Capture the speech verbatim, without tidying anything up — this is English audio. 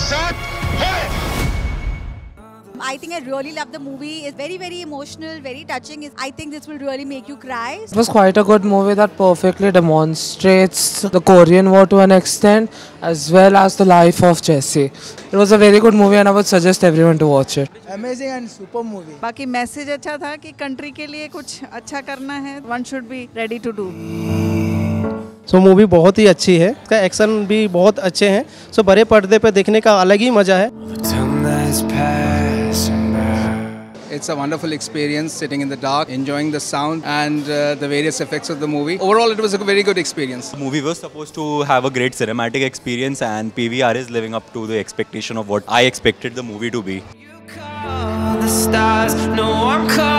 साथ है। I think I really love the movie. It's very, very emotional, very touching. I think this will really make you cry. It was quite a good movie that perfectly demonstrates the Korean War to an extent, as well as the life of Jesse. It was a very good movie and I would suggest everyone to watch it. Amazing and super movie. बाकी message अच्छा था कि country के लिए कुछ अच्छा करना है. One should be ready to do. So so, movie बहुत ही अच्छी है, इसका एक्शन भी बहुत अच्छे हैं. सो so, बड़े पर्दे पे देखने का अलग ही मजा है. It's a wonderful experience sitting in the dark, enjoying the sound and uh, the various effects of the movie. Overall, it was a very good experience. The movie was supposed to have a great cinematic experience and P V R is living up to the expectation of what I expected the movie to be. You call the stars, no, I'm calling.